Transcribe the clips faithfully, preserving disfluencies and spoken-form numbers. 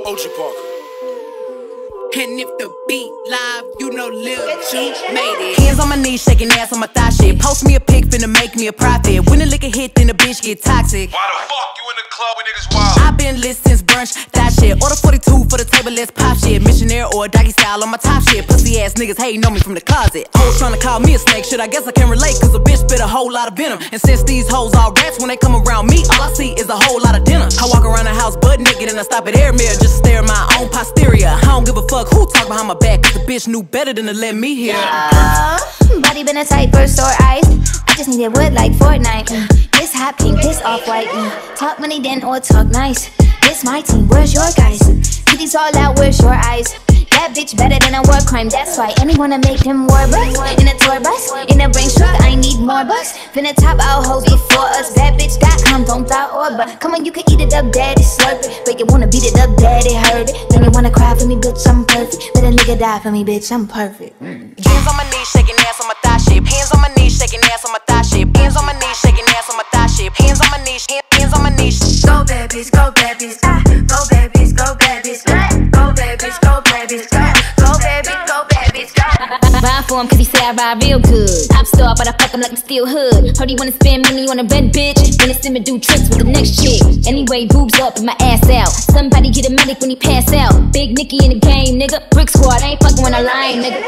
O G Parker. And if the beat live, you know Lil G made it. Hands on my knees, shaking ass on my thigh shit. Post me a pic, finna make me a profit. When the liquor hit, then the bitch get toxic. Why the fuck you in the club when niggas wild? I been lit since brunch, that shit. Order forty-two for the table, let's pop shit. Missionaire or doggy style on my top shit. Pussy ass niggas hating on me from the closet. Hoes tryna call me a snake, shit, I guess I can relate. Cause a bitch spit a whole lot of venom. And since these hoes all rats, when they come around me, all I see is a whole lot of dinner. I walk around the house butt naked and I stop at air mirror just to stare at my own posterior. I don't give a fuck who talk behind my back, cause the bitch knew better than to let me hear. Uh, body been a tight burst or ice. I just needed wood like Fortnite. Mm. This hot pink, this off-white. Mm. Talk money then or talk nice. This my team, where's your guys? Titties all out, where's your eyes? That bitch better than a war crime, that's why. And we wanna make them war bus. In a tour bus, in a brain truck, I need more bus. Finna top out hoes before us. That bitch got come, don't thought or but. Come on, you can eat it up, daddy, slurp it. But you wanna beat it up, daddy, heard it. Then you wanna cry for me, bitch, I'm perfect. Let a nigga die for me, bitch, I'm perfect. Mm. Hands on my knees, shaking ass on my thigh shape. Hands on my knees, shaking ass on my thigh shape. Hands on my knees, shaking ass on my thigh shape. Hands on my knees, hands on my knees. Go bad bitch, go bad bitch, ah. Go bad bitch, go bad bitch, ah. Go bad bitch, go bad bitch, ah. Go bad bitch, go bad bitch, ah. Ride for him cause he say I ride real good. I'm star but I fuck him like I'm still hood. Heard he wanna spend money on a red bitch. Wanna sim and do tricks with the next chick. Anyway, boobs up and my ass out. Somebody get a medic when he pass out. Big Nicki in the game, nigga. Brick squad, I ain't fucking when I lying, nigga.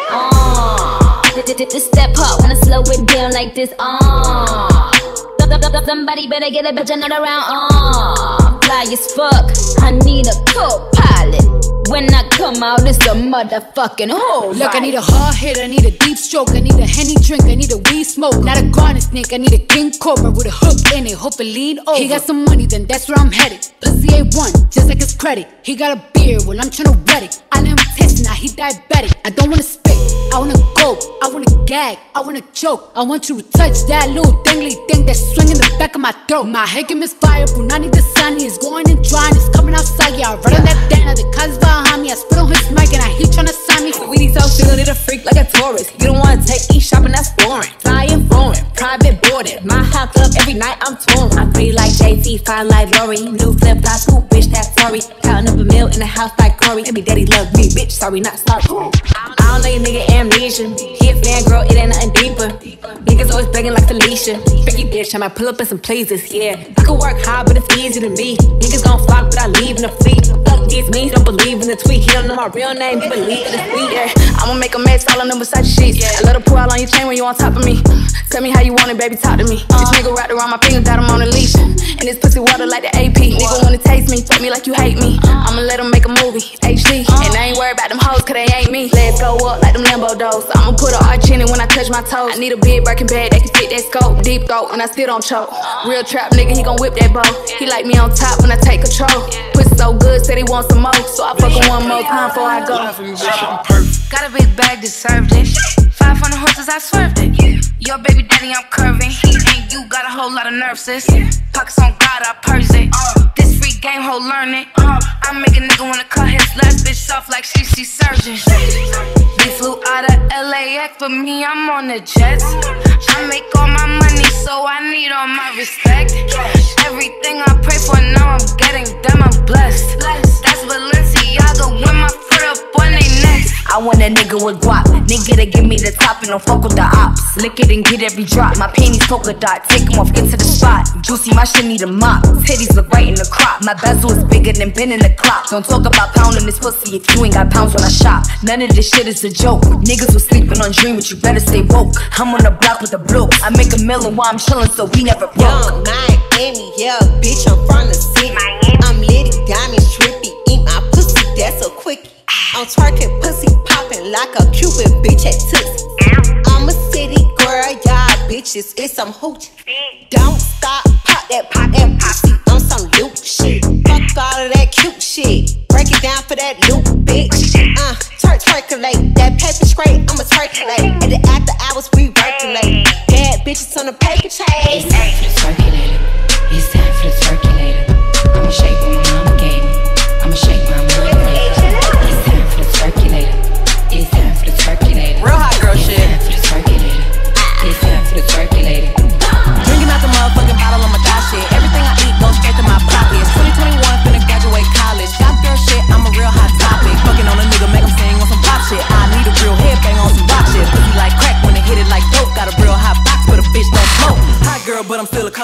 Uh, this step up, wanna slow it down like this. Uh, somebody better get a bitch another round. Uh, fly as fuck. I need a co-pilot. When I come out, it's a motherfucking hole. Look, I need a hard hit, I need a deep stroke, I need a Henny drink, I need a weed smoke. Not a garden snake, I need a king cobra with a hook in it, hope it lean over. He got some money, then that's where I'm headed. Pussy A one, just like his credit. He got a beard, well I'm tryna wet it. I let him taste it, now he diabetic. I don't wanna spit, I wanna go, I wanna gag, I wanna choke. I want you to touch that little dangly thing that's swinging the back of my throat. My head game is fire, Brunani the sunny is going and drying, it's coming outside. Yeah, I run on that dana, the cuz behind me. I spit on his mic and I he tryna sign me. Saweetie so feel it a freak like a tourist. You don't wanna take me shopping, that's foreign. Flying foreign, private boarded. My hot club every night I'm touring. I'm pretty like J T, fine like Lori. New flip flop, cool bitch, that's sorry. Counting up a meal in the house like Corey. Every daddy love me, bitch, sorry, not sorry. I don't let a nigga amnesia. He a fan girl, it ain't nothing deeper. Niggas always begging like Felicia. Freaky bitch, I might pull up in some places, yeah. I could work hard, but it's easy to me. Niggas gon' flock, but I leave in a fleet. Fuck these means, don't believe in the tweet. He don't know my real name, he believe in the tweet, yeah. I'ma make a mess all on them Versace sheets. I let her pull out on your chain when you on top of me. Tell me how you want it, baby, talk to me. This nigga wrapped around my fingers that I'm on a leash. And this pussy water like the A P. Nigga wanna taste me, fuck me like you hate me. I'ma let him make a movie, H D. And I ain't worried about them hoes, cause they ain't me. Legs go up like them Lambo doors. I'ma put an arch in it when I touch my toes. I need a big Birkin bag that can fit that scope. Deep throat and I still don't choke. Real trap nigga, he gon' whip that bow. He like me on top when I take control. Pussy so good, said he wants some more. So I fuck him one more time before I go. Got a big bag, deserved it. Five hundred horses, I swerved it. Your baby daddy, I'm curving. He ain't you, got a whole lot of nerve, sis. Pockets on God, I purse it. This free game, ho, learn it. I make a nigga wanna cut his last bitch off like she see surgeon. We flew out of L A X, but me, I'm on the jets. I make all my money, so I need all my respect. Everything I pray for, now I'm getting them, I'm blessed. That's Balenciaga with my foot up on they necks. I want a nigga with guap, nigga to give me the top and don't fuck with the ops. Lick it and get every drop, my panties polka dot, take them off, get to the spot. Juicy, my shit need a mop, titties look right in the crop. My bezel is bigger than Ben in the clock. Don't talk about pounding this pussy if you ain't got pounds when I shop. None of this shit is a joke, niggas was sleeping on dream, but you better stay woke. I'm on the block with the blue, I make a million while I'm chillin', so we never broke. Young Miami, yeah, bitch, I'm from the city. I'm litty, diamonds, trippy, eat my pussy, that's a quickie. I'm twerking, pussy popping like a Cupid bitch at Tootsie. I'm a city girl, y'all bitches, it's some hoochie. Don't stop, pop that, pop that pussy on some loop shit. Fuck all of that cute shit, break it down for that loop, bitch. Uh, twerk, twerkulate, that paper straight, I'ma twerkulate. And the after hours, we working late. Bad bitches on the paper chase. It's time for the twerkulator, it's time for the twerkulator. I'ma shake what my mama gave me, I'ma shake my mama gave me. It's time for the twerkulator, it's time for the twerkulator. Real hot girl it's shit. It's time for the twerkulator, it's time for the twerkulator. Drinking out the motherfucking bottle on my thigh shit. Everything I eat goes straight to my pockets. twenty twenty-one, finna graduate college. Got girl shit, I'm a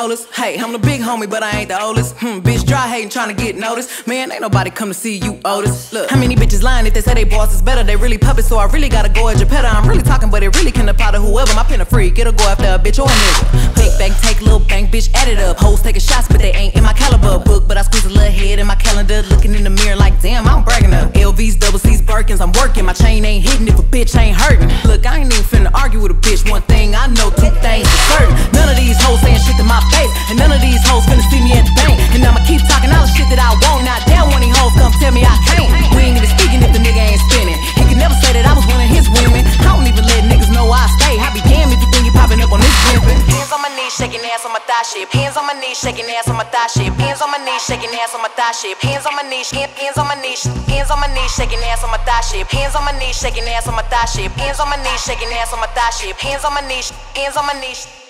noticed. Hey, I'm the big homie, but I ain't the oldest. Hmm, bitch dry hating, trying to get noticed. Man, ain't nobody come to see you, Otis. Look, how many bitches lying if they say they boss is better? They really puppets, so I really gotta go at your petter. I'm really talking, but it really can apply to whoever. My pen a freak, it'll go after a bitch or a nigga. Big bank, take little bank, bitch, add it up. Hoes taking shots, but they ain't in my caliber book. But I squeeze a little head in my calendar, looking in the mirror like, damn, I'm bragging up. L Vs, double C's, Birkins, I'm working. My chain ain't hitting if a bitch ain't hurting. Look, I ain't even finna argue with a bitch. One thing I know, two things for certain. None of these hoes saying shit to my face, and none of these hoes finna see me at the bank. And I'ma keep talking all the shit that I want. Not damn when these hoes come tell me I can't. We ain't even speaking if the nigga ain't spinning. He could never say that I was one of his women. I don't even let niggas know I stay. I be damned if you think you popping up on this pimpin'. Hands on my knees, shaking ass on my thigh shit. Hands on my knees, shaking ass on my thigh shit. Hands on my knees, shaking ass on my thigh shit. Hands on my knees, hands on my knees, hands on my knees, shaking ass on my thigh shit. Hands on my knees, shaking ass on my thigh shit. Hands on my knees, shaking ass on my thigh shit. Hands on my knees, hands on my knees.